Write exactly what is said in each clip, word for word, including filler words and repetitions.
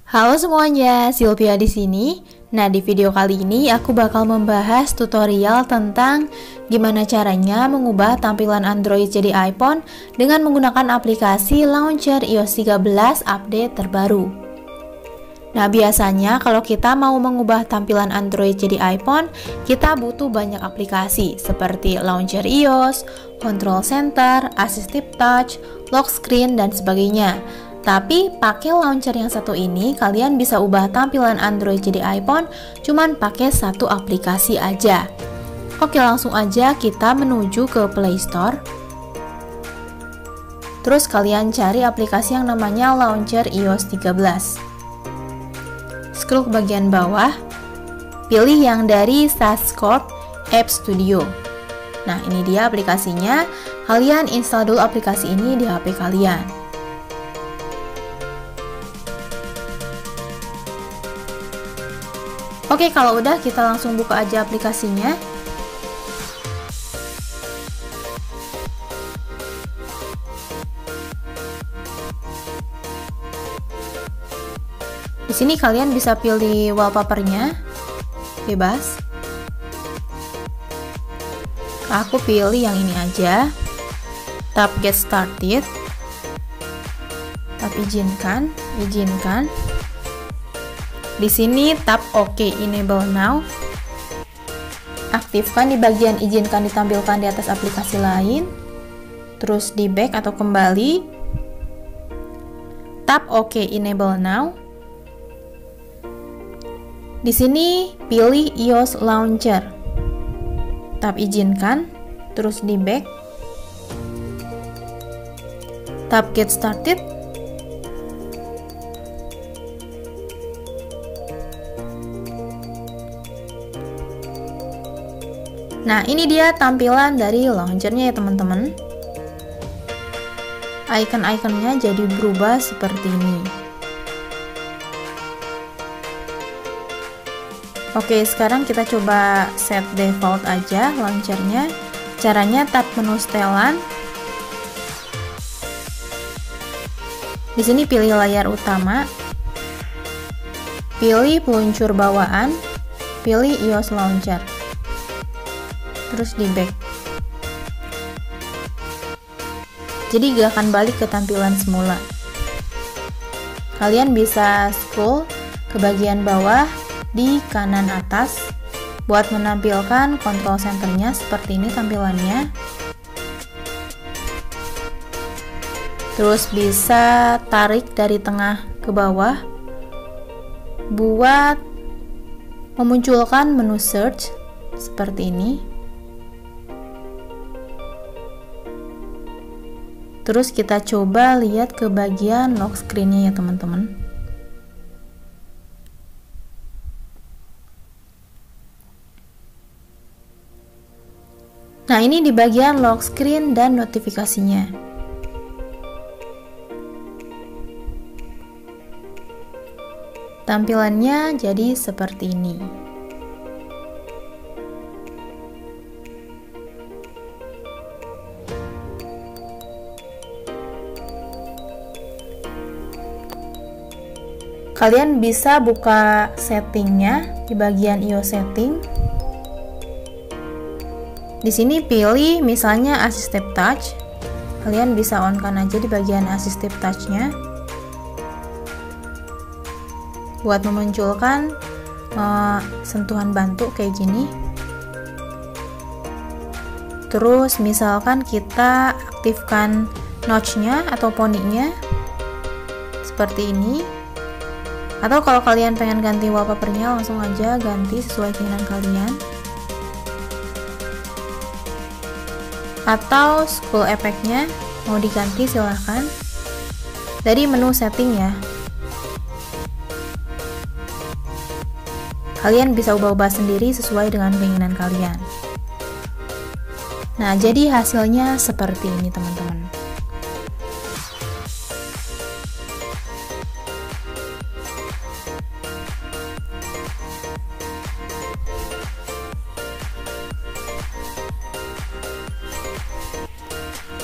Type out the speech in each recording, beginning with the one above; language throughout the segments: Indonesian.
Halo semuanya, Sylvia di sini. Nah, di video kali ini aku bakal membahas tutorial tentang gimana caranya mengubah tampilan Android jadi iPhone dengan menggunakan aplikasi launcher i O S tiga belas update terbaru. Nah, biasanya kalau kita mau mengubah tampilan Android jadi iPhone, kita butuh banyak aplikasi seperti launcher iOS, control center, assistive touch, lock screen, dan sebagainya. Tapi pakai launcher yang satu ini, kalian bisa ubah tampilan Android jadi iPhone cuman pakai satu aplikasi aja. Oke, langsung aja kita menuju ke Play Store. Terus kalian cari aplikasi yang namanya launcher i O S tiga belas. Scroll ke bagian bawah, pilih yang dari SaaScorp App Studio. Nah, ini dia aplikasinya. Kalian install dulu aplikasi ini di H P kalian. Oke, kalau udah kita langsung buka aja aplikasinya. Di sini kalian bisa pilih wallpapernya, bebas. Aku pilih yang ini aja. Tap Get Started. Tap izinkan, izinkan. Di sini tap OK, Enable Now. Aktifkan di bagian izinkan ditampilkan di atas aplikasi lain. Terus di back atau kembali. Tap OK, Enable Now. Di sini pilih iOS Launcher. Tap izinkan, terus di back. Tap Get Started. Nah, ini dia tampilan dari launchernya ya teman-teman. Icon-iconnya jadi berubah seperti ini. Oke, sekarang kita coba set default aja launchernya. Caranya tap menu setelan. Di sini pilih layar utama. Pilih peluncur bawaan. Pilih iOS Launcher. Terus di back. Jadi gak akan balik ke tampilan semula. Kalian bisa scroll ke bagian bawah di kanan atas buat menampilkan control centernya seperti ini tampilannya. Terus bisa tarik dari tengah ke bawah buat memunculkan menu search seperti ini. Terus kita coba lihat ke bagian lock screen-nya ya teman-teman. Nah, ini di bagian lock screen dan notifikasinya. Tampilannya jadi seperti ini. Kalian bisa buka settingnya di bagian iOS setting. Di sini pilih misalnya assistive touch. Kalian bisa on kan aja di bagian assistive touch-nya buat memunculkan uh, sentuhan bantu kayak gini. Terus misalkan kita aktifkan notch-nya atau poninya seperti ini. Atau kalau kalian pengen ganti wallpapernya, langsung aja ganti sesuai keinginan kalian. Atau scroll effect-nya mau diganti silahkan dari menu setting ya. Kalian bisa ubah-ubah sendiri sesuai dengan keinginan kalian. Nah, jadi hasilnya seperti ini teman-teman.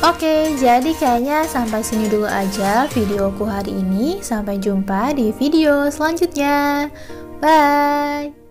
Oke, jadi kayaknya sampai sini dulu aja videoku hari ini. Sampai jumpa di video selanjutnya. Bye.